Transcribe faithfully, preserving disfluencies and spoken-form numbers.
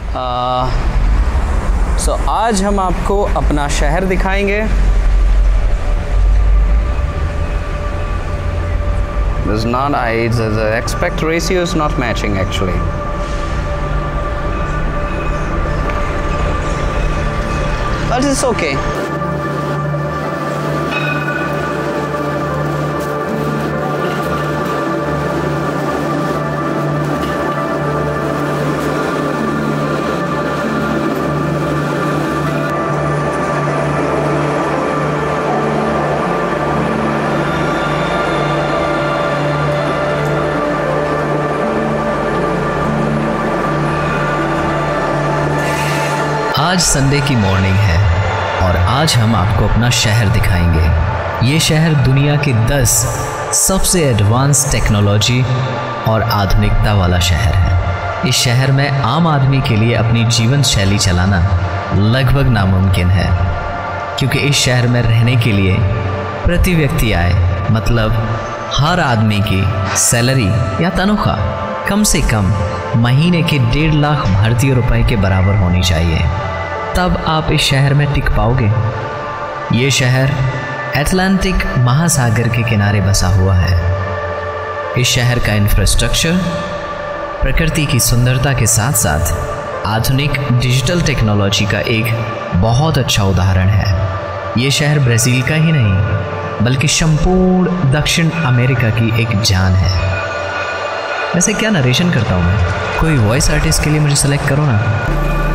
सो so, आज हम आपको अपना शहर दिखाएंगे। This is not I, the aspect ratio is not matching actually. But it's okay. आज संडे की मॉर्निंग है और आज हम आपको अपना शहर दिखाएंगे। ये शहर दुनिया के दस सबसे एडवांस टेक्नोलॉजी और आधुनिकता वाला शहर है। इस शहर में आम आदमी के लिए अपनी जीवन शैली चलाना लगभग नामुमकिन है, क्योंकि इस शहर में रहने के लिए प्रति व्यक्ति आय मतलब हर आदमी की सैलरी या तनख्वाह कम से कम महीने के डेढ़ लाख भारतीय रुपए के बराबर होनी चाहिए, तब आप इस शहर में टिक पाओगे। ये शहर अटलांटिक महासागर के किनारे बसा हुआ है। इस शहर का इंफ्रास्ट्रक्चर प्रकृति की सुंदरता के साथ साथ आधुनिक डिजिटल टेक्नोलॉजी का एक बहुत अच्छा उदाहरण है। ये शहर ब्राज़ील का ही नहीं बल्कि संपूर्ण दक्षिण अमेरिका की एक जान है। वैसे क्या नरेशन करता हूँ मैं, कोई वॉइस आर्टिस्ट के लिए मुझे सेलेक्ट करो ना।